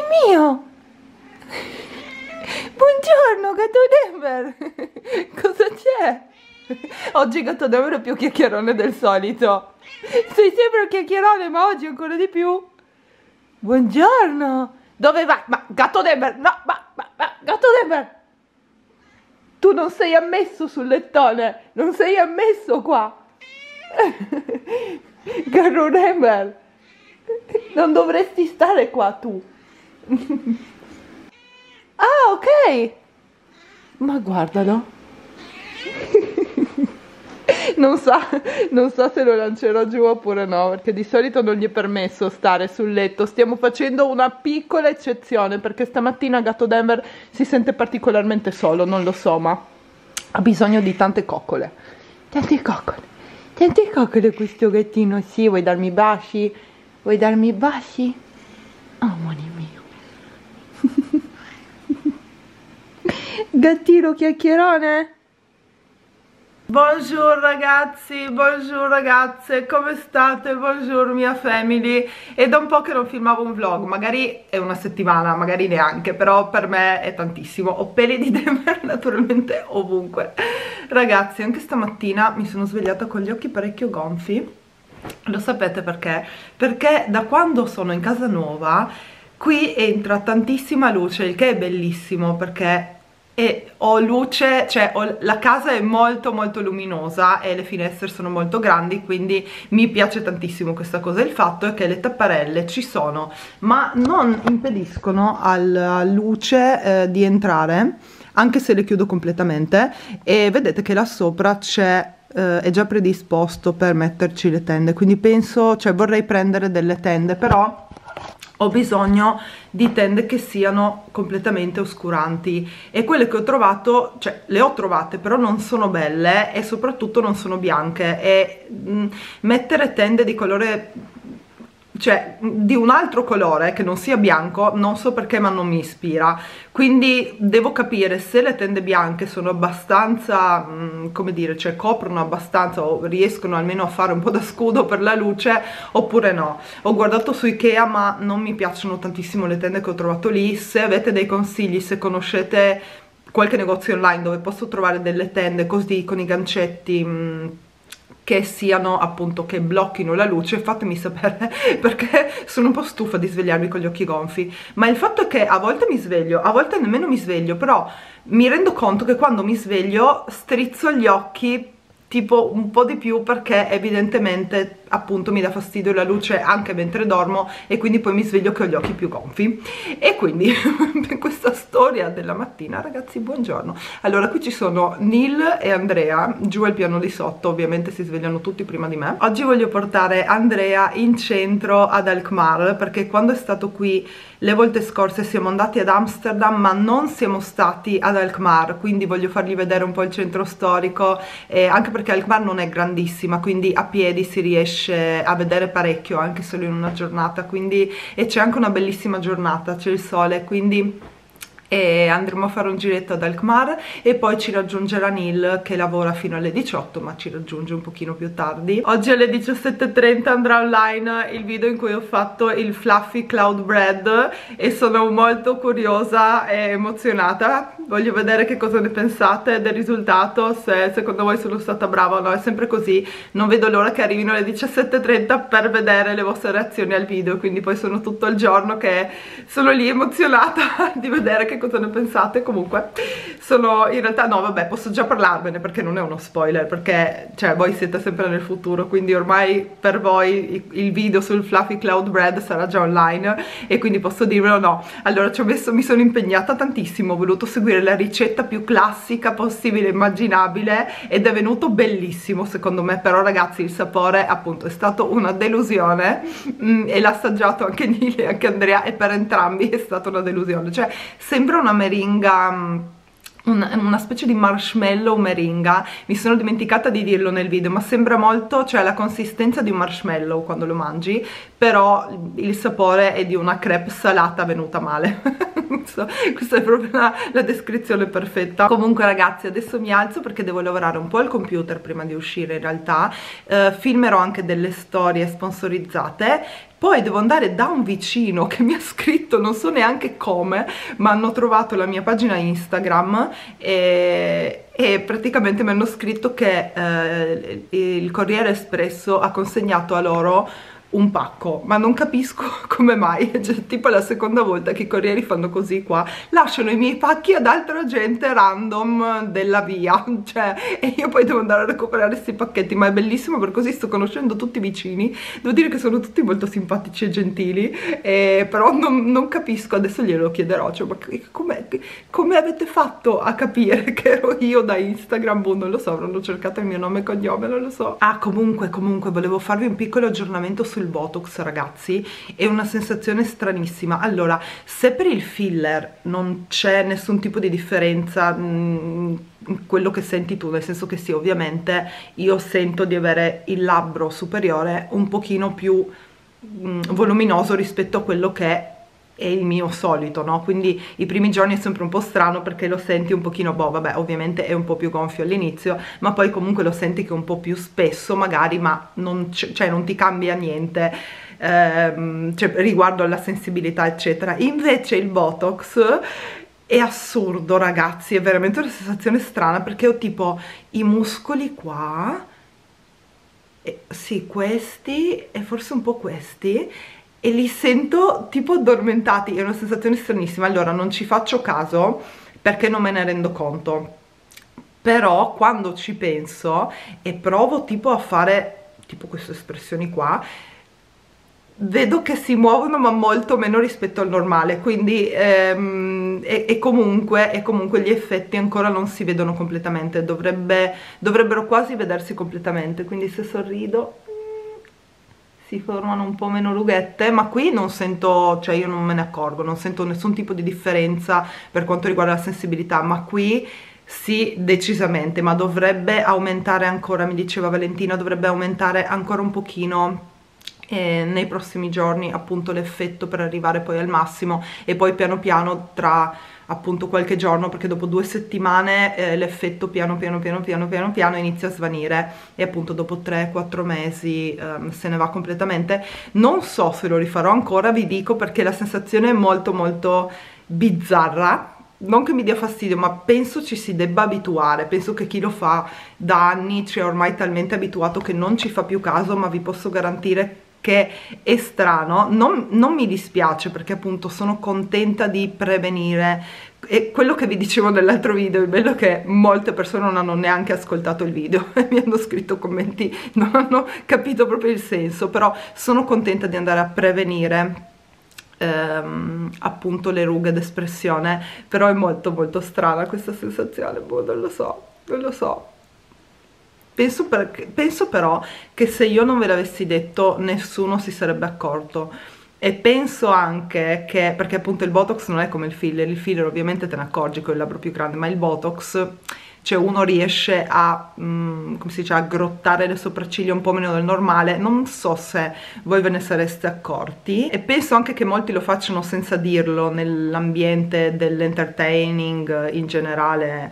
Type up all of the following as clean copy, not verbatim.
mio! Buongiorno, Gatto Denver! Cosa c'è? Oggi Gatto Denver è più chiacchierone del solito. Sei sempre un chiacchierone, ma oggi ancora di più. Buongiorno! Dove vai? Ma Gatto Denver! No, ma Gatto Denver! Tu non sei ammesso sul lettone! Non sei ammesso qua! Gatto Denver! Non dovresti stare qua tu! Ah, ok! Ma guardalo! Non so se lo lancerò giù oppure no, perché di solito non gli è permesso stare sul letto. Stiamo facendo una piccola eccezione, perché stamattina Gatto Denver si sente particolarmente solo, non lo so, ma ha bisogno di tante coccole. Tante coccole questo gattino, sì. Vuoi darmi baci? Vuoi darmi baci? Oh, amore mio. Gattino chiacchierone? Buongiorno ragazzi, buongiorno ragazze, come state? Buongiorno mia family. È da un po' che non filmavo un vlog, magari è una settimana, magari neanche, però per me è tantissimo. Ho peli di Denver naturalmente ovunque. Ragazzi, anche stamattina mi sono svegliata con gli occhi parecchio gonfi. Lo sapete perché? Perché da quando sono in casa nuova qui entra tantissima luce, il che è bellissimo perché ho luce, cioè la casa è molto luminosa e le finestre sono molto grandi, quindi mi piace tantissimo questa cosa. Il fatto è che le tapparelle ci sono, ma non impediscono alla luce di entrare, anche se le chiudo completamente, e vedete che là sopra c'è è già predisposto per metterci le tende, quindi penso, cioè vorrei prendere delle tende, però ho bisogno di tende che siano completamente oscuranti, e quelle che ho trovato, cioè le ho trovate, però non sono belle e soprattutto non sono bianche, e mettere tende di colore, cioè di un altro colore che non sia bianco, non so perché, ma non mi ispira. Quindi devo capire se le tende bianche sono abbastanza, come dire, cioè coprono abbastanza o riescono almeno a fare un po' da scudo per la luce, oppure no. Ho guardato su Ikea, ma non mi piacciono tantissimo le tende che ho trovato lì. Se avete dei consigli, se conoscete qualche negozio online dove posso trovare delle tende così con i gancetti che siano appunto, che blocchino la luce, fatemi sapere, perché sono un po' stufa di svegliarmi con gli occhi gonfi. Ma il fatto è che a volte mi sveglio, a volte nemmeno mi sveglio, però mi rendo conto che quando mi sveglio strizzo gli occhi tipo un po' di più, perché evidentemente appunto mi dà fastidio la luce anche mentre dormo, e quindi poi mi sveglio che ho gli occhi più gonfi. E quindi per questa storia della mattina, ragazzi, buongiorno. Allora, qui ci sono Neil e Andrea giù al piano di sotto, ovviamente si svegliano tutti prima di me. Oggi voglio portare Andrea in centro ad Alkmaar, perché quando è stato qui le volte scorse siamo andati ad Amsterdam, ma non siamo stati ad Alkmaar, quindi voglio fargli vedere un po' il centro storico, anche perché Alkmaar non è grandissima, quindi a piedi si riesce a vedere parecchio anche solo in una giornata, quindi, e c'è anche una bellissima giornata, c'è il sole, quindi andremo a fare un giretto ad Alkmaar e poi ci raggiungerà Neil, che lavora fino alle 18, ma ci raggiunge un pochino più tardi. Oggi alle 17:30 andrà online il video in cui ho fatto il fluffy cloud bread e sono molto curiosa e emozionata. Voglio vedere che cosa ne pensate del risultato, se secondo voi sono stata brava o no. È sempre così, non vedo l'ora che arrivino alle 17:30 per vedere le vostre reazioni al video, quindi poi sono tutto il giorno che sono lì emozionata di vedere che cosa ne pensate. Comunque sono, in realtà no, vabbè, posso già parlarvene perché non è uno spoiler, perché cioè voi siete sempre nel futuro, quindi ormai per voi il video sul fluffy cloud bread sarà già online, e quindi posso dirvelo. No, allora mi sono impegnata tantissimo, ho voluto seguire la ricetta più classica possibile, immaginabile, ed è venuto bellissimo secondo me. Però ragazzi, il sapore appunto è stato una delusione, e l'ha assaggiato anche Nili e anche Andrea, e per entrambi è stata una delusione. Cioè sembra una meringa, una specie di marshmallow meringa, mi sono dimenticata di dirlo nel video, ma sembra molto, cioè la consistenza di un marshmallow quando lo mangi, però il sapore è di una crepe salata venuta male. Questa è proprio la descrizione perfetta. Comunque ragazzi, adesso mi alzo perché devo lavorare un po' al computer prima di uscire. In realtà filmerò anche delle storie sponsorizzate Poi devo andare da un vicino che mi ha scritto, non so neanche come, ma hanno trovato la mia pagina Instagram e praticamente mi hanno scritto che il Corriere Espresso ha consegnato a loro un pacco, ma non capisco come mai, cioè, tipo è la seconda volta che i corrieri fanno così qua, lasciano i miei pacchi ad altra gente random della via, cioè, e io poi devo andare a recuperare questi pacchetti, ma è bellissimo perché così sto conoscendo tutti i vicini, devo dire che sono tutti molto simpatici e gentili, però non capisco, adesso glielo chiederò, cioè, ma come avete fatto a capire che ero io da Instagram? Boh, non lo so, avranno cercato il mio nome e cognome, non lo so. Ah, comunque volevo farvi un piccolo aggiornamento sul Botox, ragazzi, è una sensazione stranissima. Allora, se per il filler non c'è nessun tipo di differenza, quello che senti tu, nel senso che sì, ovviamente io sento di avere il labbro superiore un pochino più voluminoso rispetto a quello che è il mio solito, no? Quindi i primi giorni è sempre un po' strano perché lo senti un pochino, boh, vabbè, ovviamente è un po' più gonfio all'inizio, ma poi comunque lo senti che è un po' più spesso magari, ma non, cioè, non ti cambia niente, cioè, riguardo alla sensibilità eccetera. Invece il Botox è assurdo, ragazzi, è veramente una sensazione strana perché ho tipo i muscoli qua, sì, questi e forse un po' questi, e li sento tipo addormentati, è una sensazione stranissima. Allora non ci faccio caso perché non me ne rendo conto, però quando ci penso e provo tipo a fare tipo queste espressioni qua, vedo che si muovono ma molto meno rispetto al normale, quindi e comunque gli effetti ancora non si vedono completamente, dovrebbero quasi vedersi completamente, quindi se sorrido si formano un po' meno rughette, ma qui non sento, cioè io non me ne accorgo, non sento nessun tipo di differenza per quanto riguarda la sensibilità, ma qui sì, decisamente, ma dovrebbe aumentare ancora, mi diceva Valentina, dovrebbe aumentare ancora un pochino nei prossimi giorni appunto l'effetto per arrivare poi al massimo, e poi piano piano tra appunto qualche giorno, perché dopo 2 settimane l'effetto piano piano inizia a svanire, e appunto dopo 3-4 mesi se ne va completamente. Non so se lo rifarò ancora, vi dico, perché la sensazione è molto molto bizzarra, non che mi dia fastidio, ma penso ci si debba abituare, penso che chi lo fa da anni ci è ormai talmente abituato che non ci fa più caso, ma vi posso garantire che è strano. Non mi dispiace perché appunto sono contenta di prevenire, e quello che vi dicevo nell'altro video, è bello che molte persone non hanno neanche ascoltato il video e mi hanno scritto commenti, non hanno capito proprio il senso, però sono contenta di andare a prevenire appunto le rughe d'espressione, però è molto molto strana questa sensazione, boh, non lo so. Penso però che se io non ve l'avessi detto nessuno si sarebbe accorto, e penso anche che, perché appunto il Botox non è come il filler ovviamente te ne accorgi con il labbro più grande, ma il Botox, cioè uno riesce a, come si dice, a grottare le sopracciglia un po' meno del normale, non so se voi ve ne sareste accorti, e penso anche che molti lo facciano senza dirlo nell'ambiente dell'entertaining in generale,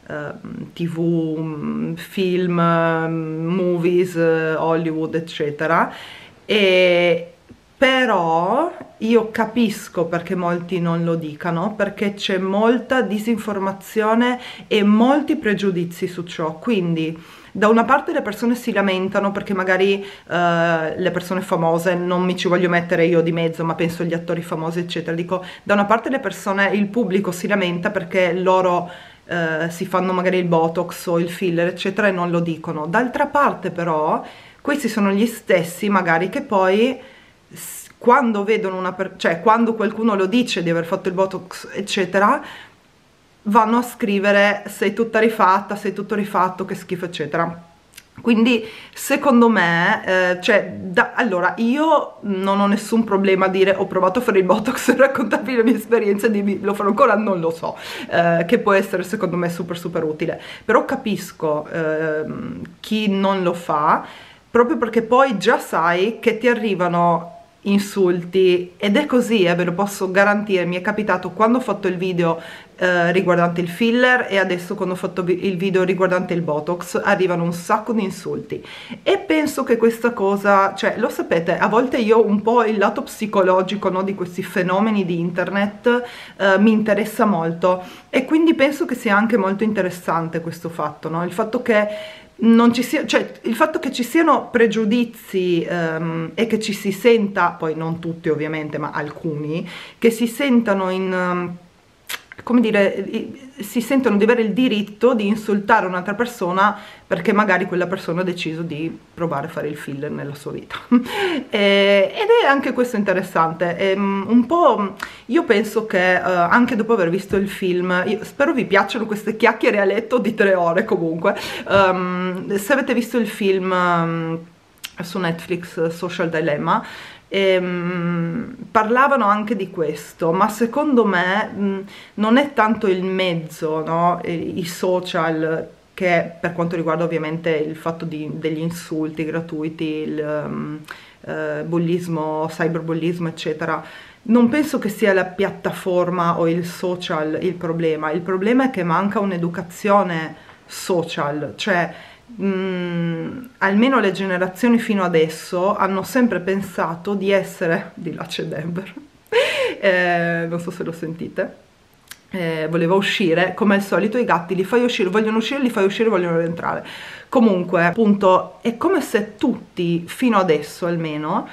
TV, film, movies, Hollywood eccetera, e però io capisco perché molti non lo dicano, perché c'è molta disinformazione e molti pregiudizi su ciò. Quindi da una parte le persone si lamentano perché magari le persone famose, non mi ci voglio mettere io di mezzo, ma penso agli attori famosi eccetera, dico, da una parte le persone, il pubblico si lamenta perché loro si fanno magari il Botox o il filler eccetera e non lo dicono. D'altra parte però questi sono gli stessi magari che poi quando vedono cioè quando qualcuno lo dice di aver fatto il Botox eccetera, vanno a scrivere sei tutta rifatta, sei tutto rifatto, che schifo eccetera. Quindi secondo me, allora io non ho nessun problema a dire ho provato a fare il Botox e raccontarvi le mie esperienze, di lo farò ancora, non lo so, che può essere secondo me super super utile, però capisco chi non lo fa, proprio perché poi già sai che ti arrivano insulti, ed è così, ve lo posso garantire. Mi è capitato quando ho fatto il video riguardante il filler, e adesso quando ho fatto il video riguardante il Botox, arrivano un sacco di insulti, e penso che questa cosa, cioè, lo sapete, a volte io un po' il lato psicologico, no, di questi fenomeni di internet mi interessa molto, e quindi penso che sia anche molto interessante questo fatto, no? Il fatto che non ci sia, cioè il fatto che ci siano pregiudizi e che ci si senta, poi non tutti ovviamente, ma alcuni, che si sentano in come dire, si sentono di avere il diritto di insultare un'altra persona perché magari quella persona ha deciso di provare a fare il filler nella sua vita. Ed è anche questo interessante. Un po', io penso che anche dopo aver visto il film, io spero vi piacciono queste chiacchiere a letto di 3 ore comunque, se avete visto il film su Netflix, Social Dilemma, parlavano anche di questo, ma secondo me non è tanto il mezzo, no? I social, che per quanto riguarda ovviamente il fatto degli insulti gratuiti, il bullismo, cyberbullismo eccetera, non penso che sia la piattaforma o il social il problema è che manca un'educazione social, cioè almeno le generazioni fino adesso hanno sempre pensato di essere, di là c'è Denver, non so se lo sentite, voleva uscire, come al solito i gatti li fai uscire, vogliono uscire, li fai uscire, vogliono rientrare. Comunque appunto è come se tutti fino adesso almeno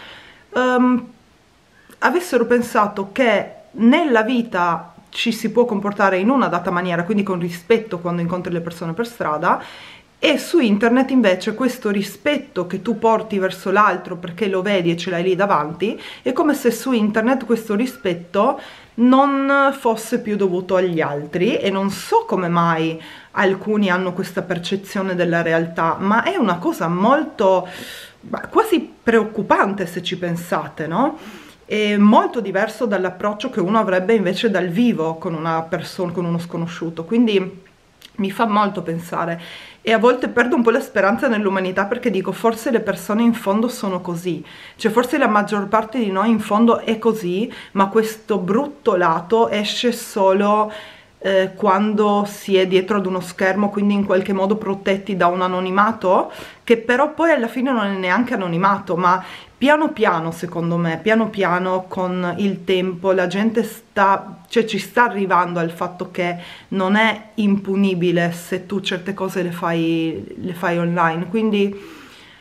avessero pensato che nella vita ci si può comportare in una data maniera, quindi con rispetto quando incontri le persone per strada, e su internet invece questo rispetto che tu porti verso l'altro perché lo vedi e ce l'hai lì davanti, è come se su internet questo rispetto non fosse più dovuto agli altri, e non so come mai alcuni hanno questa percezione della realtà, ma è una cosa molto, quasi preoccupante se ci pensate, no? È molto diverso dall'approccio che uno avrebbe invece dal vivo con una persona, con uno sconosciuto, quindi mi fa molto pensare, e a volte perdo un po' la speranza nell'umanità perché dico forse le persone in fondo sono così, cioè forse la maggior parte di noi in fondo è così, ma questo brutto lato esce solo quando si è dietro ad uno schermo, quindi in qualche modo protetti da un anonimato, che però poi alla fine non è neanche anonimato, ma piano piano, secondo me, piano piano con il tempo la gente cioè ci sta arrivando al fatto che non è impunibile se tu certe cose le fai online, quindi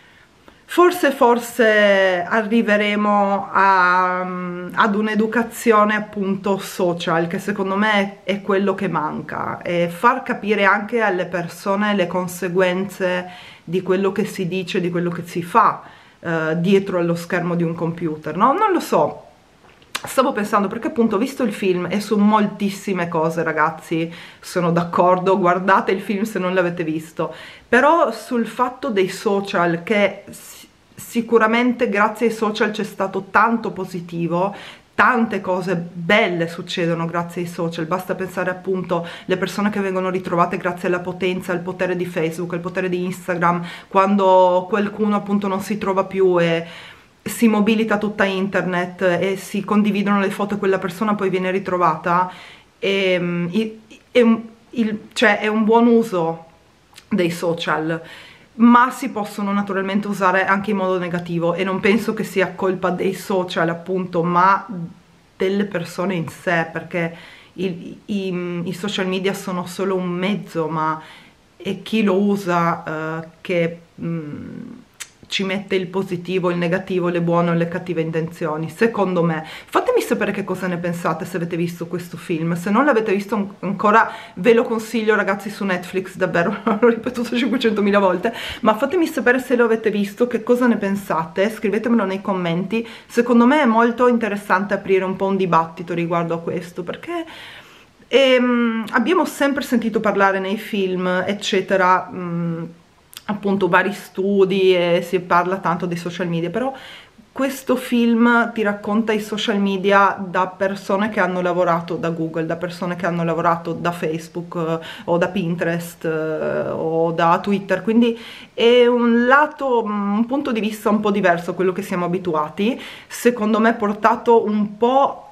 forse arriveremo ad un'educazione appunto social, che secondo me è quello che manca, e far capire anche alle persone le conseguenze di quello che si dice, di quello che si fa dietro allo schermo di un computer, no? Non lo so, stavo pensando, perché appunto ho visto il film e su moltissime cose, ragazzi, sono d'accordo, guardate il film se non l'avete visto, però sul fatto dei social, che sicuramente grazie ai social c'è stato tanto positivo, tante cose belle succedono grazie ai social, basta pensare appunto alle persone che vengono ritrovate grazie alla potenza, al potere di Facebook, al potere di Instagram, quando qualcuno appunto non si trova più e si mobilita tutta internet e si condividono le foto e quella persona poi viene ritrovata, cioè è un buon uso dei social, ma si possono naturalmente usare anche in modo negativo, e non penso che sia colpa dei social appunto, ma delle persone in sé, perché i social media sono solo un mezzo, ma è chi lo usa che ci mette il positivo, il negativo, le buone o le cattive intenzioni, secondo me. Fatemi sapere che cosa ne pensate se avete visto questo film, se non l'avete visto ancora ve lo consiglio, ragazzi, su Netflix, davvero, l'ho ripetuto 500.000 volte, ma fatemi sapere se lo avete visto, che cosa ne pensate, scrivetemelo nei commenti. Secondo me è molto interessante aprire un po' un dibattito riguardo a questo, perché abbiamo sempre sentito parlare nei film, eccetera, appunto vari studi, e si parla tanto dei social media, però questo film ti racconta i social media da persone che hanno lavorato da Google, da persone che hanno lavorato da Facebook o da Pinterest o da Twitter, quindi è un lato, un punto di vista un po' diverso a quello che siamo abituati, secondo me portato un po'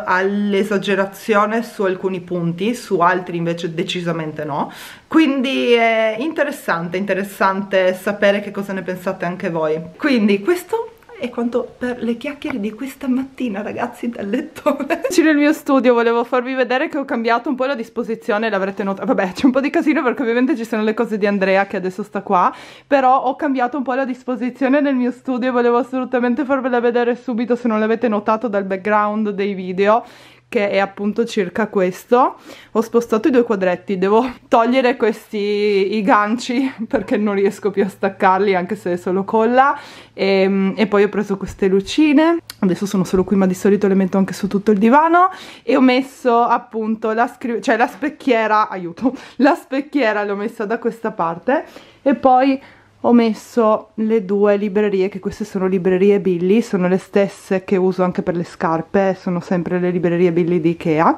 all'esagerazione su alcuni punti, su altri invece decisamente no, quindi è interessante sapere che cosa ne pensate anche voi. Quindi questo è quanto per le chiacchiere di questa mattina, ragazzi, dal lettone. Nel mio studio volevo farvi vedere che ho cambiato un po' la disposizione, l'avrete notato, vabbè c'è un po' di casino perché ovviamente ci sono le cose di Andrea che adesso sta qua, però ho cambiato un po' la disposizione nel mio studio e volevo assolutamente farvela vedere subito se non l'avete notato dal background dei video, che è appunto circa questo. Ho spostato i due quadretti, devo togliere i ganci perché non riesco più a staccarli anche se è solo colla, e poi ho preso queste lucine, adesso sono solo qui ma di solito le metto anche su tutto il divano, e ho messo appunto la specchiera, aiuto, la specchiera l'ho messa da questa parte, e poi ho messo le due librerie, che queste sono librerie Billy, sono le stesse che uso anche per le scarpe, sono sempre le librerie Billy di Ikea,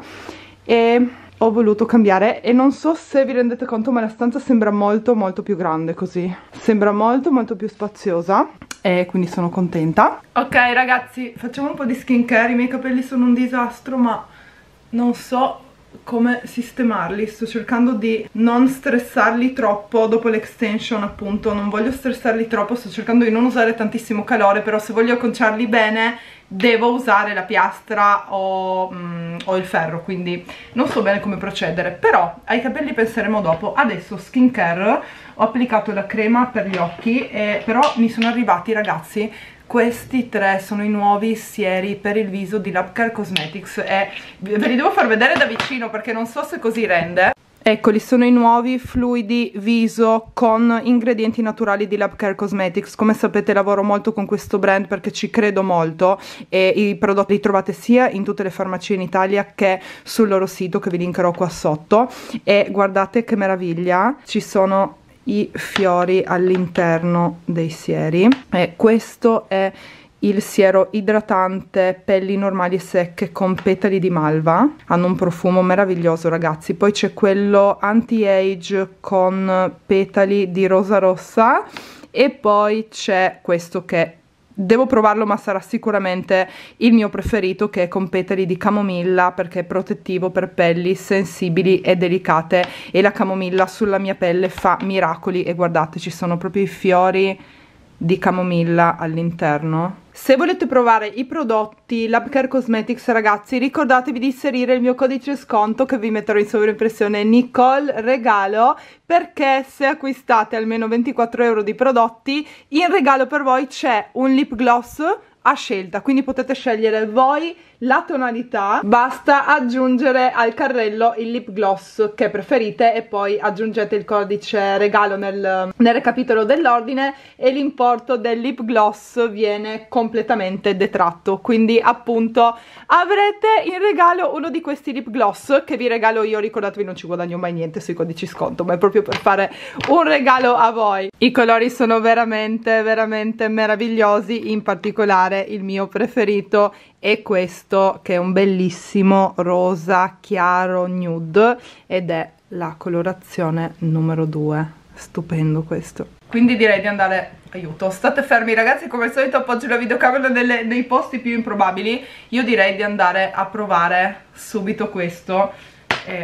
e ho voluto cambiare, e non so se vi rendete conto ma la stanza sembra molto più grande così, sembra molto più spaziosa, e quindi sono contenta. Ok ragazzi, facciamo un po' di skincare, i miei capelli sono un disastro ma non so come sistemarli, sto cercando di non stressarli troppo dopo l'extension, appunto non voglio stressarli troppo, sto cercando di non usare tantissimo calore, però se voglio acconciarli bene devo usare la piastra o il ferro, quindi non so bene come procedere, però ai capelli penseremo dopo. Adesso skincare, ho applicato la crema per gli occhi, però mi sono arrivati ragazzi questi tre, sono i nuovi sieri per il viso di Labcare Cosmetics, e ve li devo far vedere da vicino perché non so se così rende. Eccoli, sono i nuovi fluidi viso con ingredienti naturali di Labcare Cosmetics. Come sapete lavoro molto con questo brand perché ci credo molto, e i prodotti li trovate sia in tutte le farmacie in Italia che sul loro sito che vi linkerò qua sotto, e guardate che meraviglia, ci sono i fiori all'interno dei sieri, e questo è il siero idratante pelli normali e secche con petali di malva, hanno un profumo meraviglioso ragazzi. Poi c'è quello anti-age con petali di rosa rossa, e poi c'è questo che devo provarlo ma sarà sicuramente il mio preferito, che è con petali di camomilla perché è protettivo per pelli sensibili e delicate, e la camomilla sulla mia pelle fa miracoli, e guardate ci sono proprio i fiori di camomilla all'interno. Se volete provare i prodotti Labcare Cosmetics ragazzi, ricordatevi di inserire il mio codice sconto che vi metterò in sovraimpressione, Nicole Regalo, perché se acquistate almeno 24 euro di prodotti, in regalo per voi c'è un lip gloss a scelta, quindi potete scegliere voi la tonalità, basta aggiungere al carrello il lip gloss che preferite e poi aggiungete il codice regalo nel recapitolo dell'ordine, e l'importo del lip gloss viene completamente detratto, quindi appunto avrete in regalo uno di questi lip gloss che vi regalo io. Ricordatevi, non ci guadagno mai niente sui codici sconto, ma è proprio per fare un regalo a voi. I colori sono veramente meravigliosi, in particolare il mio preferito è questo che è un bellissimo rosa chiaro nude, ed è la colorazione numero 2, stupendo questo. Quindi direi di andare, aiuto, state fermi ragazzi, come al solito appoggio la videocamera nei posti più improbabili. Io direi di andare a provare subito questo, e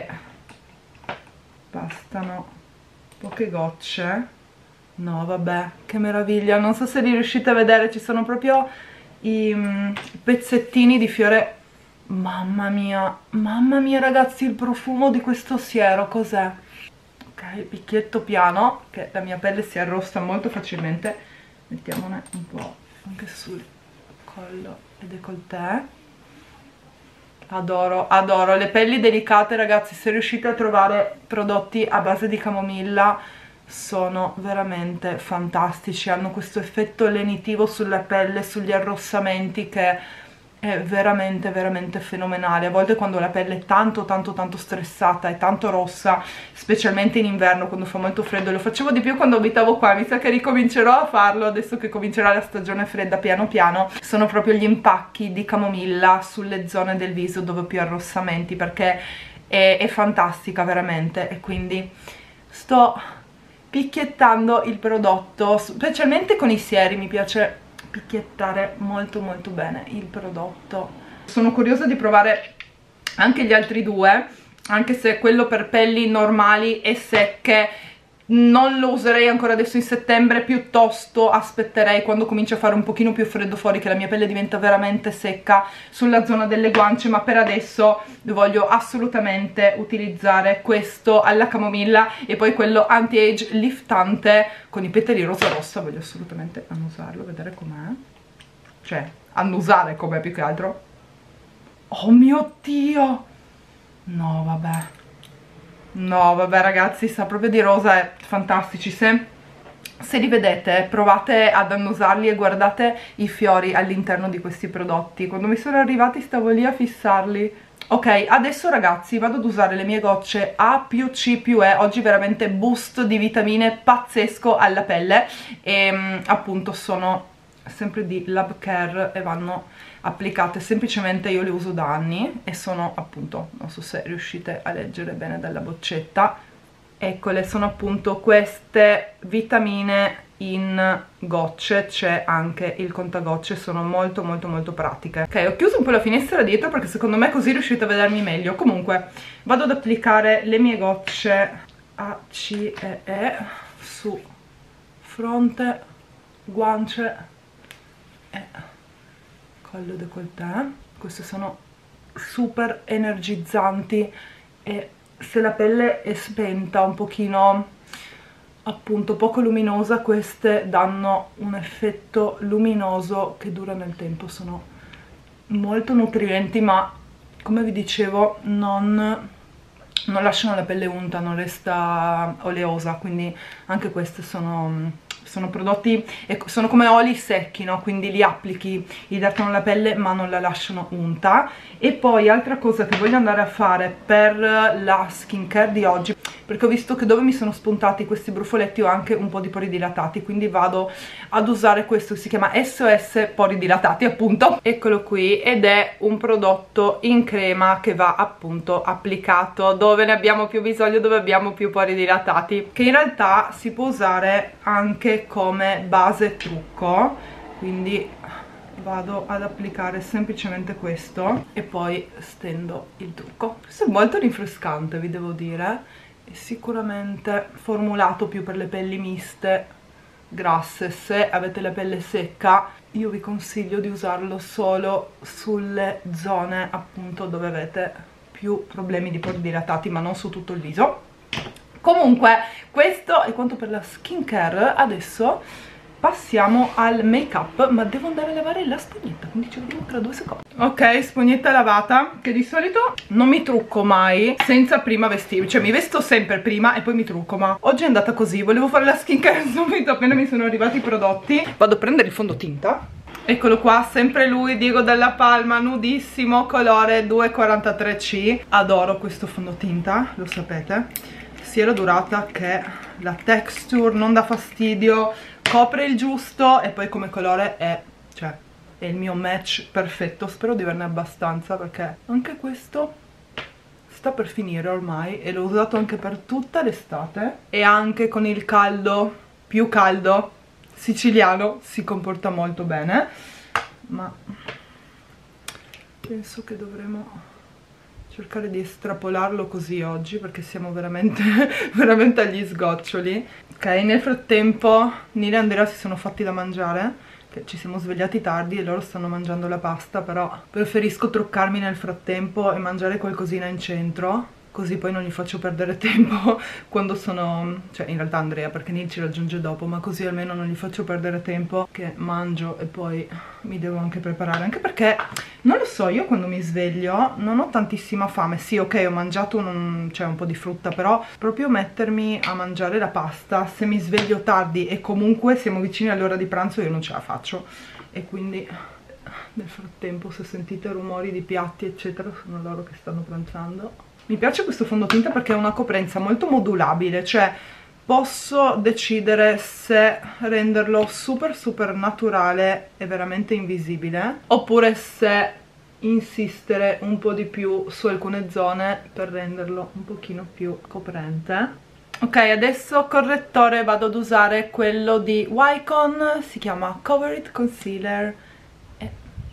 bastano poche gocce. No vabbè, che meraviglia, non so se li riuscite a vedere, ci sono proprio i pezzettini di fiore. Mamma mia ragazzi, il profumo di questo siero cos'è? Ok, il picchietto piano, che la mia pelle si arrossa molto facilmente, mettiamone un po' anche sul collo e décolleté. Adoro le pelli delicate ragazzi, se riuscite a trovare prodotti a base di camomilla sono veramente fantastici, hanno questo effetto lenitivo sulla pelle, sugli arrossamenti che è è veramente veramente fenomenale. A volte quando la pelle è tanto stressata e tanto rossa, specialmente in inverno quando fa molto freddo, lo facevo di più quando abitavo qua, mi sa che ricomincerò a farlo adesso che comincerà la stagione fredda piano piano, sono proprio gli impacchi di camomilla sulle zone del viso dove ho più arrossamenti, perché è fantastica veramente. E quindi sto picchiettando il prodotto, specialmente con i sieri mi piace picchiettare molto bene il prodotto. Sono curiosa di provare anche gli altri due, anche se quello per pelli normali e secche non lo userei ancora adesso in settembre, piuttosto aspetterei quando comincia a fare un pochino più freddo fuori, che la mia pelle diventa veramente secca sulla zona delle guance. Ma per adesso voglio assolutamente utilizzare questo alla camomilla e poi quello anti-age liftante con i petali rosa, voglio assolutamente annusarlo, vedere com'è, cioè annusare com'è più che altro. Oh mio Dio, no vabbè, no vabbè ragazzi, sa proprio di rosa, è fantastici. Se li vedete provate ad annusarli e guardate i fiori all'interno di questi prodotti. Quando mi sono arrivati stavo lì a fissarli. Ok, adesso ragazzi vado ad usare le mie gocce A più C più E. Oggi veramente boost di vitamine pazzesco alla pelle e appunto sono sempre di Lab Care e vanno applicate, semplicemente io le uso da anni e sono appunto, non so se riuscite a leggere bene dalla boccetta, eccole, sono appunto queste vitamine in gocce, c'è anche il contagocce, sono molto pratiche. Ok, ho chiuso un po' la finestra dietro perché secondo me così riuscite a vedermi meglio. Comunque vado ad applicare le mie gocce A, C e E su fronte, guance e collo décolleté. Queste sono super energizzanti e se la pelle è spenta, un pochino appunto poco luminosa, queste danno un effetto luminoso che dura nel tempo. Sono molto nutrienti, ma come vi dicevo non lasciano la pelle unta, non resta oleosa, quindi anche queste sono prodotti, sono come oli secchi, no? Quindi li applichi, idratano la pelle ma non la lasciano unta. E poi altra cosa che voglio andare a fare per la skincare di oggi, perché ho visto che dove mi sono spuntati questi brufoletti ho anche un po' di pori dilatati, quindi vado ad usare questo che si chiama SOS pori dilatati appunto, eccolo qui, ed è un prodotto in crema che va appunto applicato dove ne abbiamo più bisogno, dove abbiamo più pori dilatati, che in realtà si può usare anche come base trucco, quindi vado ad applicare semplicemente questo e poi stendo il trucco. Questo è molto rinfrescante, vi devo dire, è sicuramente formulato più per le pelli miste, grasse. Se avete la pelle secca io vi consiglio di usarlo solo sulle zone appunto dove avete più problemi di pori dilatati, ma non su tutto il viso. Comunque questo è quanto per la skincare. Adesso passiamo al make up, ma devo andare a lavare la spugnetta, quindi ci vediamo tra 2 secondi. Ok, spugnetta lavata, che di solito non mi trucco mai senza prima vestirmi, cioè mi vesto sempre prima e poi mi trucco, ma oggi è andata così, volevo fare la skincare subito appena mi sono arrivati i prodotti. Vado a prendere il fondotinta, eccolo qua, sempre lui, Diego Della Palma, nudissimo, colore 243C. Adoro questo fondotinta, lo sapete, sia la durata che la texture, non dà fastidio, copre il giusto e poi come colore è il mio match perfetto. Spero di averne abbastanza perché anche questo sta per finire ormai e l'ho usato anche per tutta l'estate, e anche con il caldo, più caldo siciliano, si comporta molto bene, ma penso che dovremo cercare di estrapolarlo così oggi perché siamo veramente veramente agli sgoccioli. Ok, nel frattempo Nina e Andrea si sono fatti da mangiare, che ci siamo svegliati tardi e loro stanno mangiando la pasta, però preferisco truccarmi nel frattempo e mangiare qualcosina in centro, così poi non gli faccio perdere tempo quando sono, cioè in realtà Andrea, perché Nina ci raggiunge dopo, ma così almeno non gli faccio perdere tempo che mangio e poi mi devo anche preparare, anche perché non lo so, io quando mi sveglio non ho tantissima fame. Sì, ok, ho mangiato un po' di frutta, però proprio mettermi a mangiare la pasta, se mi sveglio tardi e comunque siamo vicini all'ora di pranzo, io non ce la faccio, e quindi nel frattempo, se sentite rumori di piatti eccetera, sono loro che stanno pranzando. Mi piace questo fondotinta perché è una coprenza molto modulabile, cioè posso decidere se renderlo super super naturale e veramente invisibile, oppure se insistere un po' di più su alcune zone per renderlo un pochino più coprente. Ok, adesso correttore vado ad usare quello di Wycon, si chiama Cover It Concealer e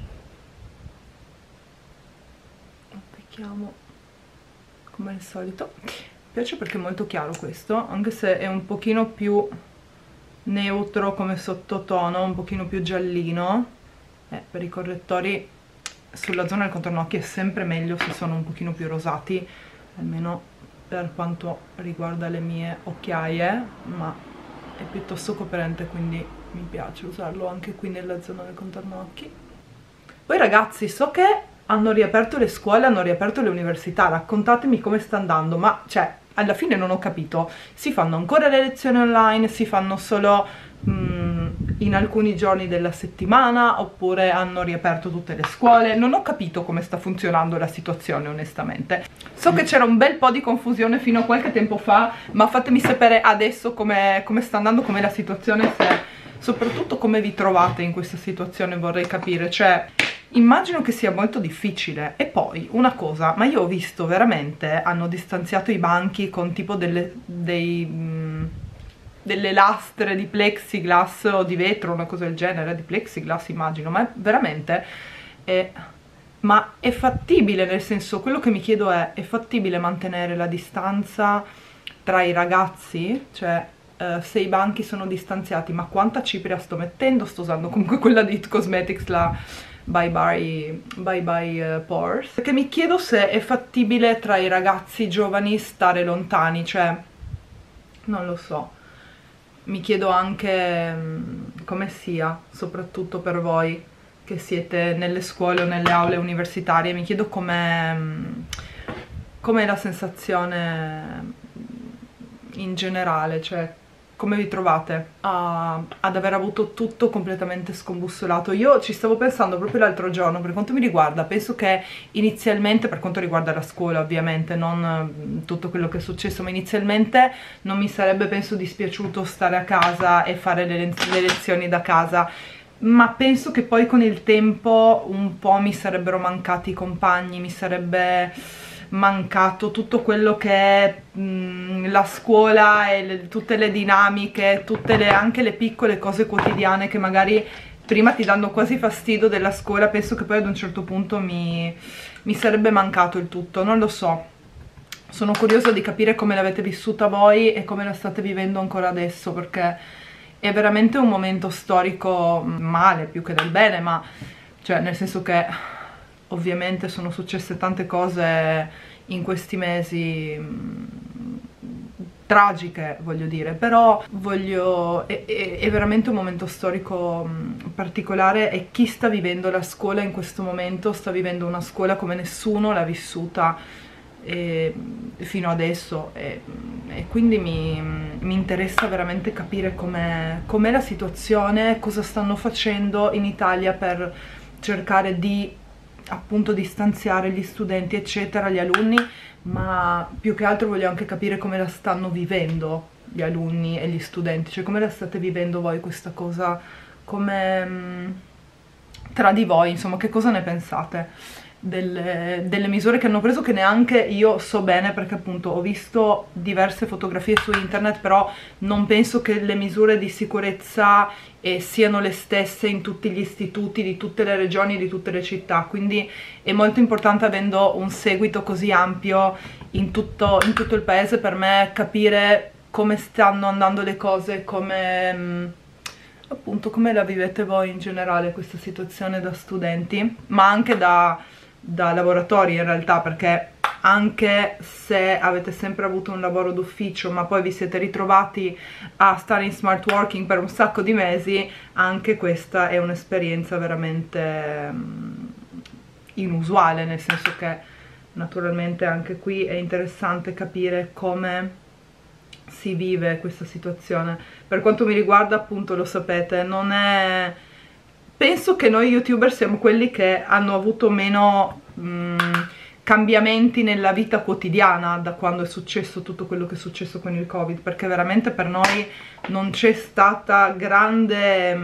applichiamo come al solito. Mi piace perché è molto chiaro questo, anche se è un pochino più neutro come sottotono, un pochino più giallino. Per i correttori sulla zona del contorno occhi è sempre meglio se sono un pochino più rosati, almeno per quanto riguarda le mie occhiaie, ma è piuttosto coprente, quindi mi piace usarlo anche qui nella zona del contorno occhi. Poi ragazzi, so che hanno riaperto le scuole, hanno riaperto le università, raccontatemi come sta andando, ma cioè alla fine non ho capito, si fanno ancora le lezioni online, si fanno solo in alcuni giorni della settimana, oppure hanno riaperto tutte le scuole? Non ho capito come sta funzionando la situazione onestamente. So che c'era un bel po' di confusione fino a qualche tempo fa, ma fatemi sapere adesso come sta andando, com'è la situazione, soprattutto come vi trovate in questa situazione, vorrei capire, cioè immagino che sia molto difficile. E poi una cosa, ma io ho visto veramente, hanno distanziato i banchi con tipo delle lastre di plexiglass o di vetro, una cosa del genere, di plexiglass immagino, ma è veramente ma è fattibile, nel senso, quello che mi chiedo è fattibile mantenere la distanza tra i ragazzi? Cioè se i banchi sono distanziati, ma quanta cipria sto mettendo? Sto usando comunque quella di It Cosmetics, la Bye Bye Pores, perché mi chiedo se è fattibile tra i ragazzi giovani stare lontani, cioè non lo so. Mi chiedo anche come sia, soprattutto per voi che siete nelle scuole o nelle aule universitarie, mi chiedo com'è la sensazione in generale, cioè come vi trovate ad aver avuto tutto completamente scombussolato. Io ci stavo pensando proprio l'altro giorno, per quanto mi riguarda, penso che inizialmente, per quanto riguarda la scuola ovviamente, non tutto quello che è successo, ma inizialmente non mi sarebbe, penso, dispiaciuto stare a casa e fare le lezioni da casa, ma penso che poi con il tempo un po' mi sarebbero mancati i compagni, mi sarebbe mancato tutto quello che è la scuola e tutte le dinamiche, anche le piccole cose quotidiane che magari prima ti danno quasi fastidio della scuola. Penso che poi ad un certo punto mi sarebbe mancato il tutto, non lo so. Sono curiosa di capire come l'avete vissuta voi e come la state vivendo ancora adesso, perché è veramente un momento storico male più che del bene, ma cioè nel senso che ovviamente sono successe tante cose in questi mesi tragiche, voglio dire, però è veramente un momento storico particolare, e chi sta vivendo la scuola in questo momento sta vivendo una scuola come nessuno l'ha vissuta fino adesso, e quindi mi interessa veramente capire com'è la situazione, cosa stanno facendo in Italia per cercare di appunto distanziare gli studenti eccetera, gli alunni, ma più che altro voglio anche capire come la stanno vivendo gli alunni e gli studenti, cioè come la state vivendo voi questa cosa, come tra di voi, insomma, che cosa ne pensate delle misure che hanno preso, che neanche io so bene, perché appunto ho visto diverse fotografie su internet, però non penso che le misure di sicurezza siano le stesse in tutti gli istituti di tutte le regioni, di tutte le città, quindi è molto importante, avendo un seguito così ampio in tutto il paese, per me capire come stanno andando le cose, appunto come la vivete voi in generale questa situazione da studenti, ma anche da lavoratori in realtà, perché anche se avete sempre avuto un lavoro d'ufficio ma poi vi siete ritrovati a stare in smart working per un sacco di mesi, anche questa è un'esperienza veramente inusuale, nel senso che naturalmente anche qui è interessante capire come si vive questa situazione. Per quanto mi riguarda, appunto, lo sapete, non è penso che noi youtuber siamo quelli che hanno avuto meno cambiamenti nella vita quotidiana da quando è successo tutto quello che è successo con il Covid, perché veramente per noi non c'è stata grande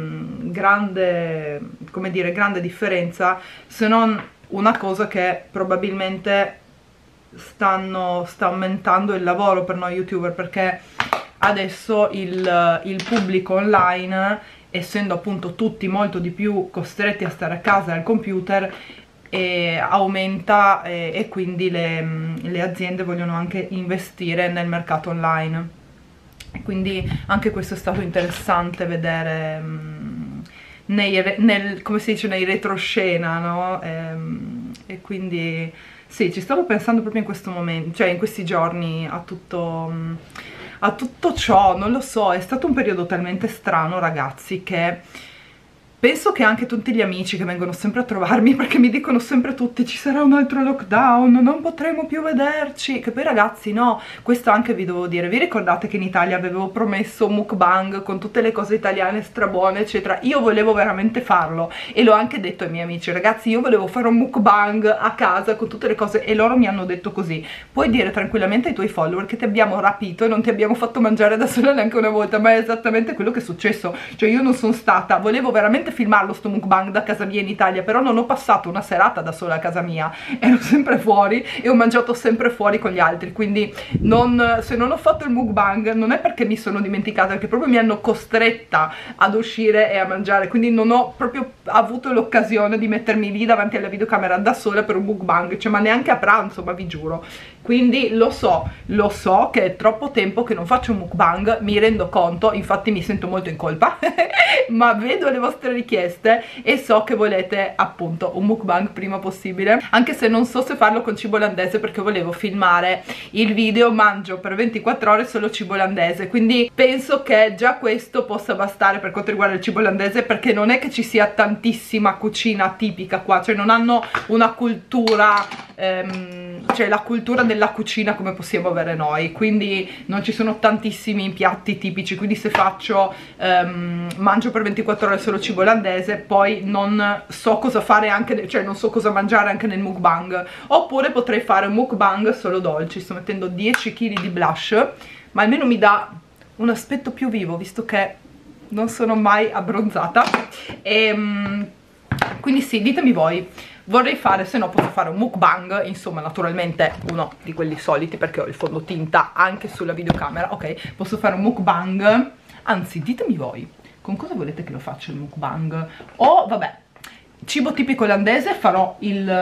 differenza, se non una cosa che probabilmente sta aumentando il lavoro per noi youtuber, perché adesso il pubblico online, essendo appunto tutti molto di più costretti a stare a casa al computer, aumenta, e quindi le aziende vogliono anche investire nel mercato online. Quindi anche questo è stato interessante vedere come si dice, nei retroscena, no? E quindi sì, ci stavo pensando proprio in questo momento, cioè in questi giorni a tutto ciò, non lo so, è stato un periodo talmente strano, ragazzi, che penso che anche tutti gli amici che vengono sempre a trovarmi, perché mi dicono sempre tutti ci sarà un altro lockdown, non potremo più vederci, che poi ragazzi no, questo anche vi devo dire, vi ricordate che in Italia avevo promesso un mukbang con tutte le cose italiane strabuone eccetera? Io volevo veramente farlo e l'ho anche detto ai miei amici, ragazzi io volevo fare un mukbang a casa con tutte le cose, e loro mi hanno detto così: puoi dire tranquillamente ai tuoi follower che ti abbiamo rapito e non ti abbiamo fatto mangiare da sola neanche una volta, ma è esattamente quello che è successo, cioè io non sono stata, volevo veramente filmarlo sto mukbang da casa mia in Italia, però non ho passato una serata da sola a casa mia, ero sempre fuori e ho mangiato sempre fuori con gli altri, quindi se non ho fatto il mukbang non è perché mi sono dimenticata, perché proprio mi hanno costretta ad uscire e a mangiare, quindi non ho proprio avuto l'occasione di mettermi lì davanti alla videocamera da sola per un mukbang, cioè ma neanche a pranzo, ma vi giuro. Quindi lo so che è troppo tempo che non faccio un mukbang, mi rendo conto, infatti mi sento molto in colpa ma vedo le vostre richieste e so che volete appunto un mukbang prima possibile, anche se non so se farlo con cibo olandese, perché volevo filmare il video mangio per 24 ore solo cibo olandese, quindi penso che già questo possa bastare per quanto riguarda il cibo olandese, perché non è che ci sia tantissima cucina tipica qua, cioè non hanno una cultura cioè la cultura della cucina come possiamo avere noi, quindi non ci sono tantissimi piatti tipici, quindi se faccio mangio per 24 ore solo cibo olandese, poi non so cosa fare anche, cioè non so cosa mangiare anche nel mukbang, oppure potrei fare un mukbang solo dolci. Sto mettendo 10 kg di blush, ma almeno mi dà un aspetto più vivo, visto che non sono mai abbronzata, e quindi sì, ditemi voi. Vorrei fare, se no posso fare un mukbang, insomma naturalmente uno di quelli soliti, perché ho il fondotinta anche sulla videocamera, ok? Posso fare un mukbang, anzi ditemi voi, con cosa volete che lo faccia il mukbang? O vabbè, cibo tipico olandese, farò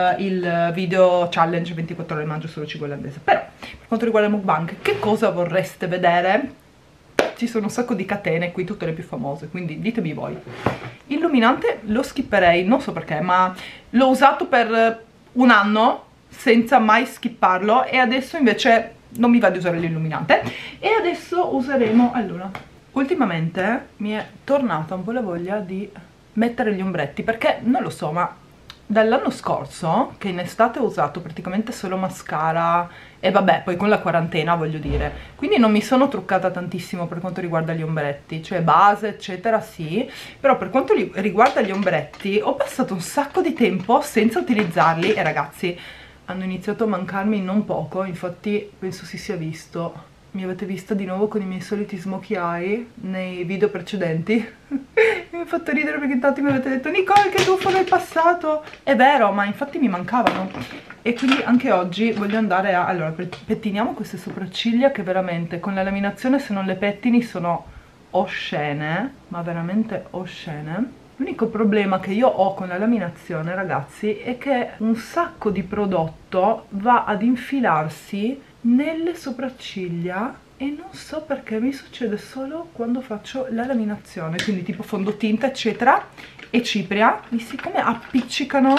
il video challenge 24 ore mangio solo cibo olandese, però per quanto riguarda il mukbang, che cosa vorreste vedere? Ci sono un sacco di catene qui, tutte le più famose, quindi ditemi voi. Illuminante lo skipperei, non so perché, ma l'ho usato per un anno senza mai skipparlo, e adesso invece non mi va di usare l'illuminante, e adesso useremo, allora, ultimamente mi è tornata un po' la voglia di mettere gli ombretti, perché non lo so, ma dall'anno scorso che in estate ho usato praticamente solo mascara, e vabbè, poi con la quarantena voglio dire, quindi non mi sono truccata tantissimo per quanto riguarda gli ombretti, cioè base eccetera sì, però per quanto riguarda gli ombretti ho passato un sacco di tempo senza utilizzarli, e ragazzi hanno iniziato a mancarmi non poco, infatti penso si sia visto. Mi avete vista di nuovo con i miei soliti smokey eye nei video precedenti? Mi ha fatto ridere perché tanti mi avete detto Nicole che tuffo nel passato. È vero, ma infatti mi mancavano. E quindi anche oggi voglio andare a... Allora, pettiniamo queste sopracciglia che veramente con la laminazione, se non le pettini, sono oscene, ma veramente oscene. L'unico problema che io ho con la laminazione, ragazzi, è che un sacco di prodotto va ad infilarsi nelle sopracciglia e non so perché mi succede solo quando faccio la laminazione, quindi tipo fondotinta eccetera e cipria, siccome appiccicano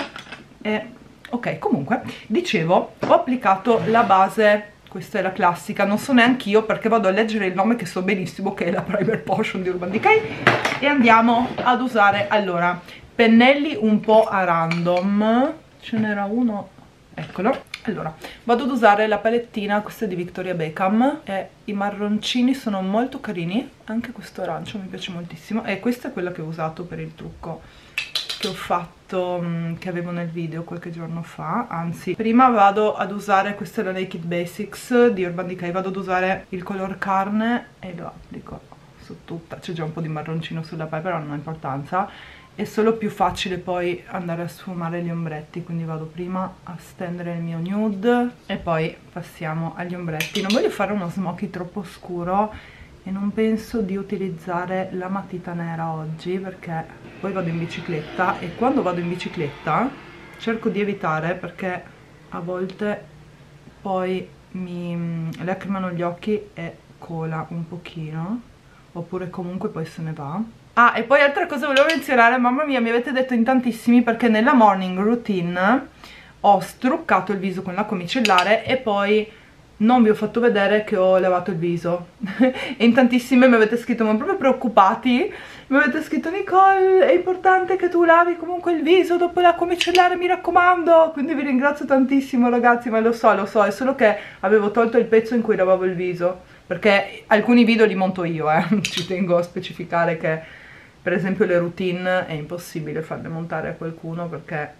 ok, comunque dicevo, ho applicato la base, questa è la classica, non so neanche io perché vado a leggere il nome che so benissimo che è la Primer Potion di Urban Decay, e andiamo ad usare, allora, pennelli un po' a random, ce n'era uno, eccolo, Allora, vado ad usare la palettina, questa è di Victoria Beckham, e i marroncini sono molto carini, anche questo arancio mi piace moltissimo, e questa è quella che ho usato per il trucco che ho fatto, che avevo nel video qualche giorno fa. Anzi, prima vado ad usare, questa è la Naked Basics di Urban Decay, vado ad usare il color carne e lo applico su tutta, c'è già un po' di marroncino sulla pelle, però non ha importanza. È solo più facile poi andare a sfumare gli ombretti, quindi vado prima a stendere il mio nude e poi passiamo agli ombretti. Non voglio fare uno smoky troppo scuro e non penso di utilizzare la matita nera oggi, perché poi vado in bicicletta e quando vado in bicicletta cerco di evitare, perché a volte poi mi lacrimano gli occhi e cola un pochino, oppure comunque poi se ne va. Ah, e poi altra cosa volevo menzionare, mamma mia, mi avete detto in tantissimi, perché nella morning routine ho struccato il viso con l'acqua micellare e poi non vi ho fatto vedere che ho lavato il viso. E in tantissime mi avete scritto, ma proprio preoccupati, mi avete scritto: Nicole, è importante che tu lavi comunque il viso dopo l'acqua micellare, mi raccomando. Quindi vi ringrazio tantissimo ragazzi, ma lo so, è solo che avevo tolto il pezzo in cui lavavo il viso, perché alcuni video li monto io, ci tengo a specificare che per esempio le routine è impossibile farle montare a qualcuno, perché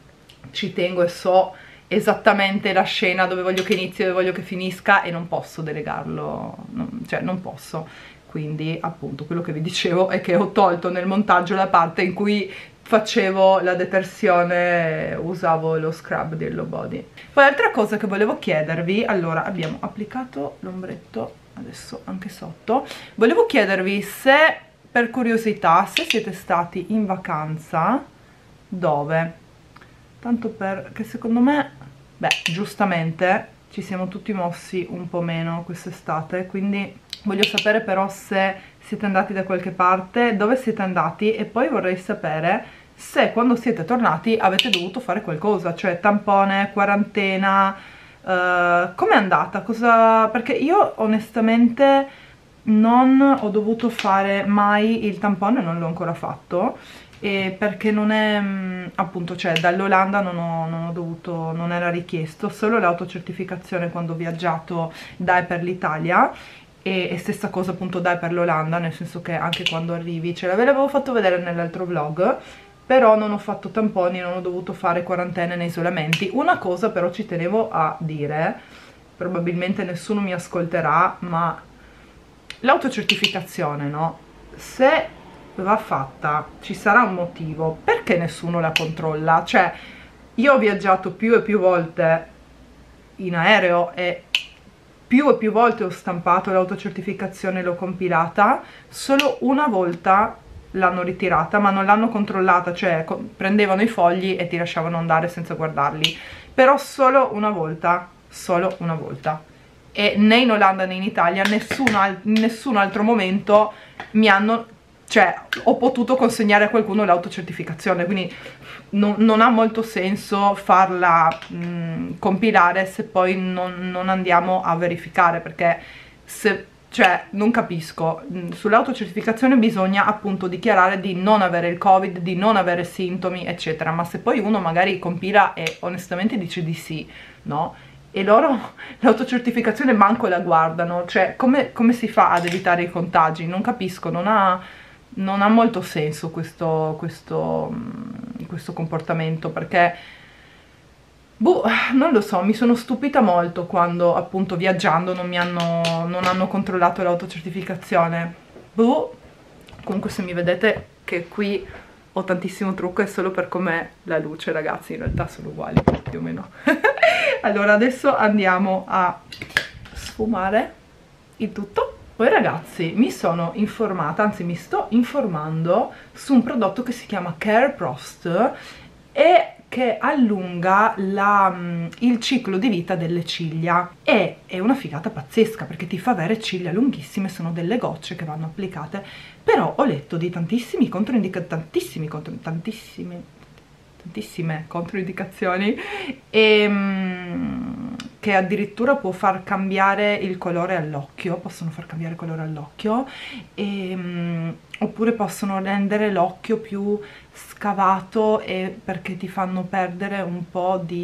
ci tengo e so esattamente la scena dove voglio che inizi, dove voglio che finisca, e non posso delegarlo, cioè non posso. Quindi appunto quello che vi dicevo è che ho tolto nel montaggio la parte in cui facevo la detersione, usavo lo scrub di Hello Body. Poi altra cosa che volevo chiedervi, allora abbiamo applicato l'ombretto adesso anche sotto, volevo chiedervi se, per curiosità, se siete stati in vacanza, dove? Tanto perché secondo me, beh, giustamente ci siamo tutti mossi un po' meno quest'estate, quindi voglio sapere però se siete andati da qualche parte, dove siete andati, e poi vorrei sapere se quando siete tornati avete dovuto fare qualcosa, cioè tampone, quarantena, com'è andata? Cosa? Perché io onestamente non ho dovuto fare mai il tampone, non l'ho ancora fatto, perché non è, appunto, cioè dall'Olanda non era richiesto, solo l'autocertificazione quando ho viaggiato dai per l'Italia, e stessa cosa appunto dai per l'Olanda, nel senso che anche quando arrivi, ce l'avevo fatto vedere nell'altro vlog, però non ho fatto tamponi, non ho dovuto fare quarantene né isolamenti. Una cosa però ci tenevo a dire, probabilmente nessuno mi ascolterà, ma l'autocertificazione, no? Se va fatta ci sarà un motivo, perché nessuno la controlla? Cioè, io ho viaggiato più e più volte in aereo e più volte ho stampato l'autocertificazione e l'ho compilata, solo una volta l'hanno ritirata, ma non l'hanno controllata, cioè prendevano i fogli e ti lasciavano andare senza guardarli, però solo una volta, e né in Olanda né in Italia, in nessun altro momento mi hanno, cioè ho potuto consegnare a qualcuno l'autocertificazione, quindi non ha molto senso farla compilare se poi non andiamo a verificare, perché se, cioè non capisco, sull'autocertificazione bisogna appunto dichiarare di non avere il Covid, di non avere sintomi eccetera, ma se poi uno magari compila e onestamente dice di sì, no? E loro l'autocertificazione manco la guardano, cioè come si fa ad evitare i contagi? Non capisco, non ha molto senso questo comportamento, perché boh, non lo so, mi sono stupita molto quando appunto viaggiando non hanno controllato l'autocertificazione. Boh, comunque se mi vedete che qui ho tantissimo trucco è solo per com'è la luce, ragazzi, in realtà sono uguali più o meno. Allora adesso andiamo a sfumare il tutto. Poi ragazzi mi sono informata, anzi mi sto informando su un prodotto che si chiama Care Prost e che allunga il ciclo di vita delle ciglia, e è una figata pazzesca perché ti fa avere ciglia lunghissime, sono delle gocce che vanno applicate, però ho letto di tantissime controindicazioni, che addirittura può far cambiare il colore all'occhio, possono far cambiare il colore all'occhio, oppure possono rendere l'occhio più scavato, e perché ti fanno perdere un po' di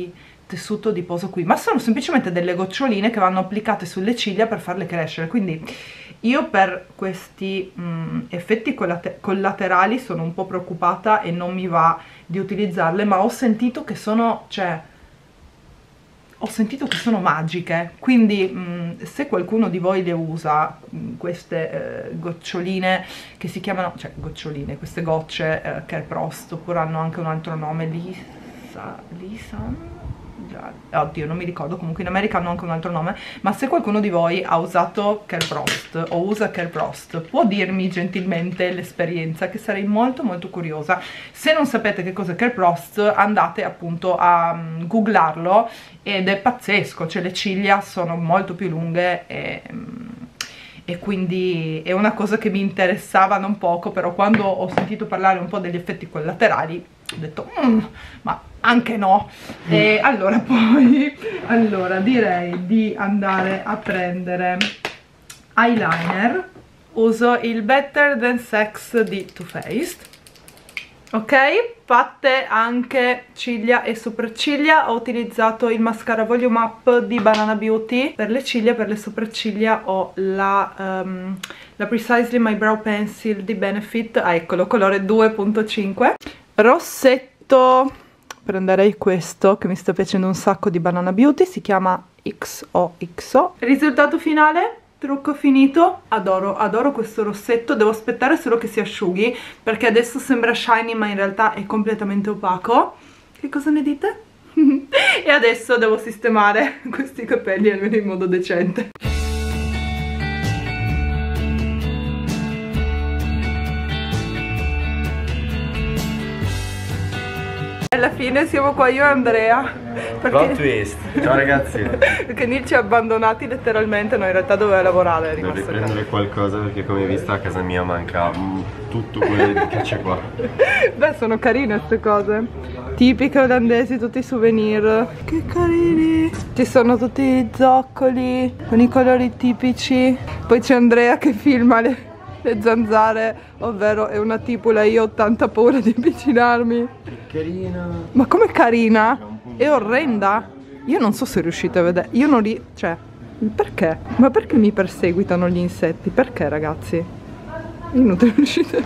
tessuto adiposo qui, ma sono semplicemente delle goccioline che vanno applicate sulle ciglia per farle crescere. Quindi io per questi effetti collaterali sono un po' preoccupata e non mi va di utilizzarle, ma ho sentito che sono, cioè, ho sentito che sono magiche. Quindi se qualcuno di voi le usa, queste goccioline che si chiamano, cioè goccioline, queste gocce Kerprost, oppure hanno anche un altro nome, Lisan? Oddio, non mi ricordo, comunque in America hanno anche un altro nome, ma se qualcuno di voi ha usato Kerprost o usa Kerprost, può dirmi gentilmente l'esperienza, che sarei molto molto curiosa. Se non sapete che cos'è Kerprost, andate appunto a googlarlo, ed è pazzesco, cioè le ciglia sono molto più lunghe e quindi è una cosa che mi interessava non poco, però quando ho sentito parlare un po' degli effetti collaterali ho detto ma anche no. E allora poi direi di andare a prendere eyeliner. Uso il Better Than Sex di Too Faced. Ok, fatte anche ciglia e sopracciglia, ho utilizzato il mascara Volume Up di Banana Beauty per le ciglia. Per le sopracciglia ho la Precisely My Brow Pencil di Benefit, eccolo, colore 2.5. Rossetto, prenderei questo che mi sta piacendo un sacco di Banana Beauty, si chiama XOXO. Risultato finale, trucco finito. Adoro questo rossetto, devo aspettare solo che si asciughi perché adesso sembra shiny ma in realtà è completamente opaco. Che cosa ne dite? E adesso devo sistemare questi capelli almeno in modo decente. Alla fine siamo qua io e Andrea. Plot twist. Ciao ragazzi. Perché Neil ci ha abbandonati letteralmente, no, in realtà doveva lavorare. Devo riprendere qualcosa perché come hai visto a casa mia manca tutto quello che c'è qua. Beh, sono carine queste cose. Tipiche olandesi, tutti i souvenir. Che carini. Ci sono tutti i zoccoli con i colori tipici. Poi c'è Andrea che filma le zanzare, ovvero è una tipola, io ho tanta paura di avvicinarmi. Che carina. Ma com'è carina? È orrenda. Io non so se riuscite a vedere. Io non cioè, perché? Ma perché mi perseguitano gli insetti? Perché, ragazzi? Inutile, riuscite.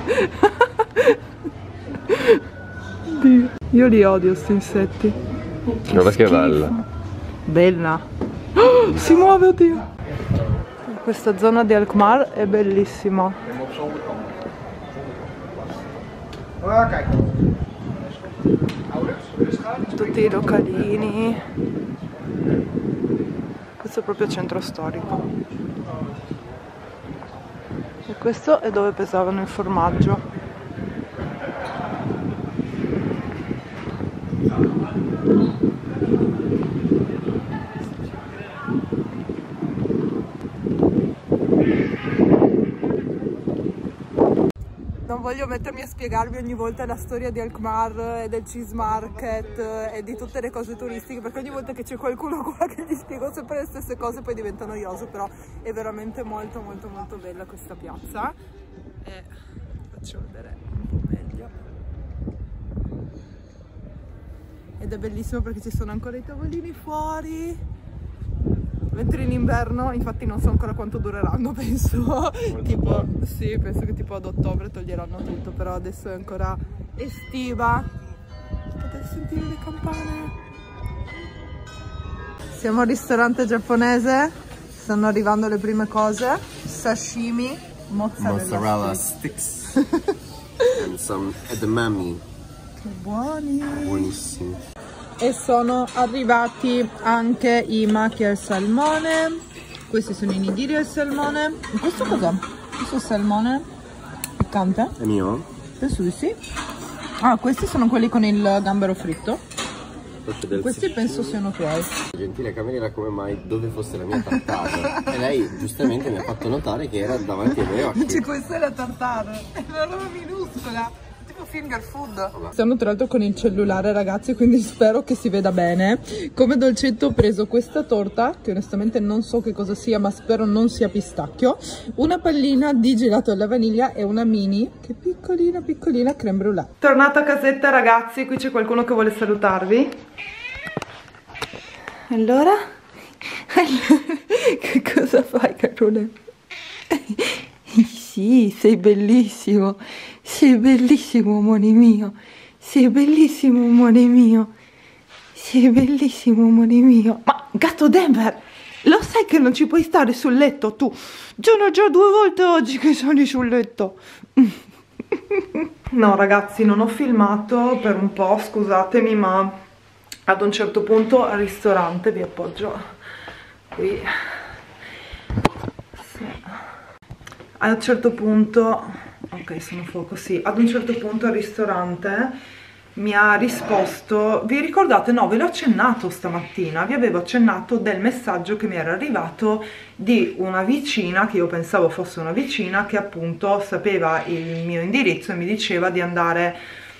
Dio. Io li odio sti insetti. Guarda che bella. Bella. Oh, si muove, oddio. Questa zona di Alkmaar è bellissima. Tutti i localini. Questo è proprio centro storico. E questo è dove pesavano il formaggio. Non voglio mettermi a spiegarvi ogni volta la storia di Alkmaar e del cheese market e di tutte le cose turistiche, perché ogni volta che c'è qualcuno qua che gli spiego sempre le stesse cose poi diventa noioso, però è veramente molto molto molto bella questa piazza. E faccio vedere un po' meglio. Ed è bellissimo perché ci sono ancora i tavolini fuori. Mentre in inverno, infatti non so ancora quanto dureranno, penso tipo, sì, penso che tipo ad ottobre toglieranno tutto, però adesso è ancora estiva. Potete sentire le campane. Siamo al ristorante giapponese, stanno arrivando le prime cose, sashimi, mozzarella sticks and some edamame. Che buoni! Buonissimi. E sono arrivati anche i maki al salmone. Questi sono i nigiri al salmone. E questo cos'è? Questo è salmone piccante? È mio? Penso di sì. Ah, questi sono quelli con il gambero fritto. Questi penso siano tuoi. Gentile cameriera, come mai dove fosse la mia tartare? E lei giustamente mi ha fatto notare che era davanti ai miei occhi. Questa è la tartare, è una roba minuscola. Finger food. Stiamo tra l'altro con il cellulare, ragazzi, quindi spero che si veda bene. Come dolcetto ho preso questa torta, che onestamente non so che cosa sia, ma spero non sia pistacchio, una pallina di gelato alla vaniglia e una mini, che piccolina piccolina, crème brûlée. Tornata a casetta, ragazzi, qui c'è qualcuno che vuole salutarvi. Allora? Che cosa fai, Carone? Sì, sei bellissimo, amore mio, sei bellissimo, amore mio, sei bellissimo, amore mio. Ma gatto Denver, lo sai che non ci puoi stare sul letto tu? Sono già 2 volte oggi che sono sul letto. No ragazzi, non ho filmato per un po', scusatemi, ma ad un certo punto al ristorante, vi appoggio qui, sì. Ad un certo punto, ok, sono fuoco, sì, ad un certo punto al ristorante mi ha risposto, vi ricordate? No, ve l'ho accennato stamattina, vi avevo accennato del messaggio che mi era arrivato di una vicina, che io pensavo fosse una vicina, che appunto sapeva il mio indirizzo e mi diceva di andare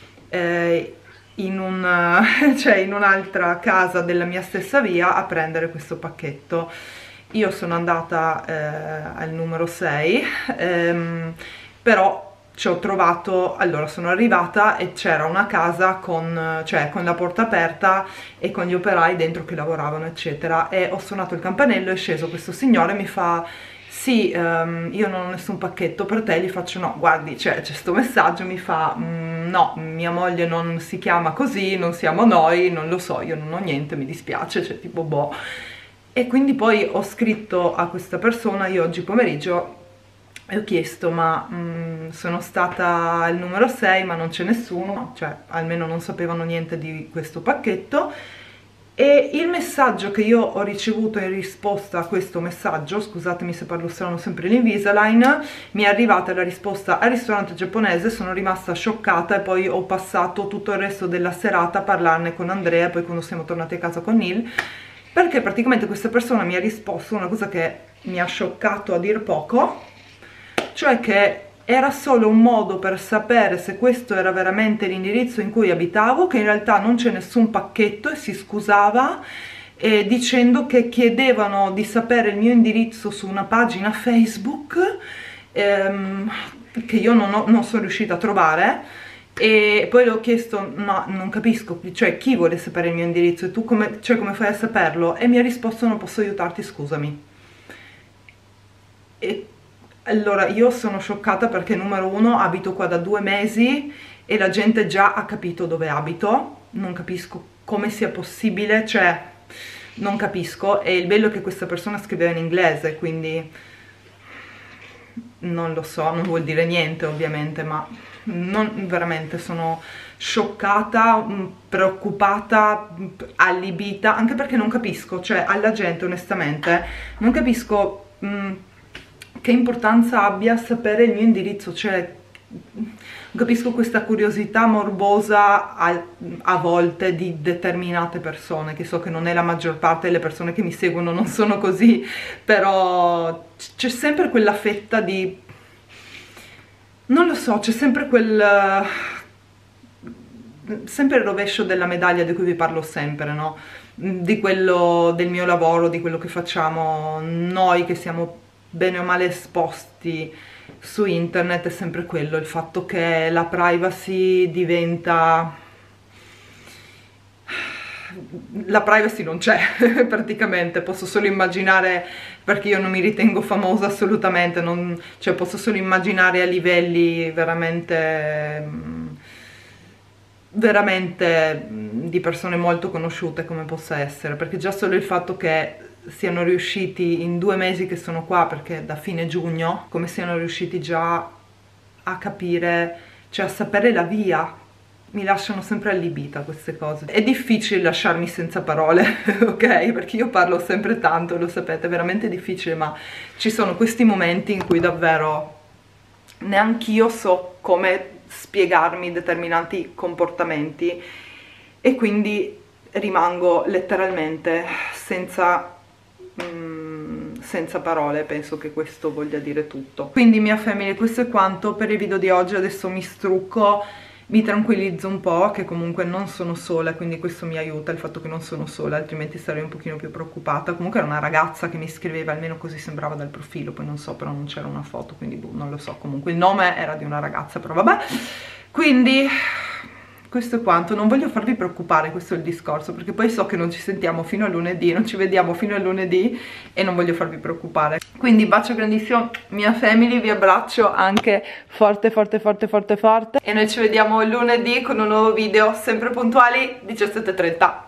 in un'altra casa della mia stessa via a prendere questo pacchetto. Io sono andata al numero 6, però ci ho trovato, allora sono arrivata e c'era una casa con la porta aperta e con gli operai dentro che lavoravano eccetera, e ho suonato il campanello, è sceso questo signore e mi fa: sì, io non ho nessun pacchetto per te. Gli faccio: no, guardi, c'è sto messaggio. Mi fa: no, mia moglie non si chiama così, non siamo noi, non lo so, io non ho niente, mi dispiace, cioè tipo boh. E quindi poi ho scritto a questa persona io oggi pomeriggio e ho chiesto: ma sono stata al numero 6 ma non c'è nessuno, cioè almeno non sapevano niente di questo pacchetto. E il messaggio che io ho ricevuto in risposta a questo messaggio, scusatemi se parlo strano, sempre l'Invisalign, mi è arrivata la risposta al ristorante giapponese. Sono rimasta scioccata e poi ho passato tutto il resto della serata a parlarne con Andrea, poi quando siamo tornati a casa con Neil, perché praticamente questa persona mi ha risposto una cosa che mi ha scioccato a dir poco, cioè che era solo un modo per sapere se questo era veramente l'indirizzo in cui abitavo, che in realtà non c'è nessun pacchetto, e si scusava dicendo che chiedevano di sapere il mio indirizzo su una pagina Facebook che io non sono riuscita a trovare. E poi le ho chiesto: no, non capisco, cioè chi vuole sapere il mio indirizzo e tu come fai a saperlo? E mi ha risposto: non posso aiutarti, scusami. E allora io sono scioccata perché, numero uno, abito qua da 2 mesi e la gente già ha capito dove abito. Non capisco come sia possibile, cioè non capisco. E il bello è che questa persona scriveva in inglese, quindi non lo so, non vuol dire niente ovviamente, ma veramente sono scioccata, preoccupata, allibita, anche perché non capisco, cioè alla gente onestamente non capisco che importanza abbia sapere il mio indirizzo, cioè non capisco questa curiosità morbosa a volte di determinate persone, che so che non è la maggior parte delle persone che mi seguono, non sono così, però c'è sempre quella fetta di, non lo so, c'è sempre sempre il rovescio della medaglia di cui vi parlo sempre, no? Di quello del mio lavoro, di quello che facciamo noi che siamo bene o male esposti su internet, è sempre quello, il fatto che la privacy diventa... la privacy non c'è praticamente, posso solo immaginare, perché io non mi ritengo famosa assolutamente, cioè posso solo immaginare a livelli veramente di persone molto conosciute come possa essere, perché già solo il fatto che siano riusciti in 2 mesi che sono qua, perché da fine giugno, come siano riusciti già a capire, cioè a sapere la via, mi lasciano sempre allibita queste cose. È difficile lasciarmi senza parole, ok? Perché io parlo sempre tanto, lo sapete, è veramente difficile, ma ci sono questi momenti in cui davvero neanch'io so come spiegarmi determinati comportamenti e quindi rimango letteralmente senza parole. Penso che questo voglia dire tutto. Quindi mia famiglia, questo è quanto per il video di oggi. Adesso mi strucco, mi tranquillizzo un po', che comunque non sono sola, quindi questo mi aiuta, il fatto che non sono sola, altrimenti sarei un pochino più preoccupata. Comunque era una ragazza che mi scriveva, almeno così sembrava dal profilo, poi non so, però non c'era una foto, quindi non lo so. Comunque il nome era di una ragazza, però vabbè. Quindi questo è quanto. Non voglio farvi preoccupare, questo è il discorso, perché poi so che non ci sentiamo fino a lunedì, non ci vediamo fino a lunedì e non voglio farvi preoccupare. Quindi bacio grandissimo mia family, vi abbraccio anche forte forte forte forte forte e noi ci vediamo lunedì con un nuovo video, sempre puntuali 17:30.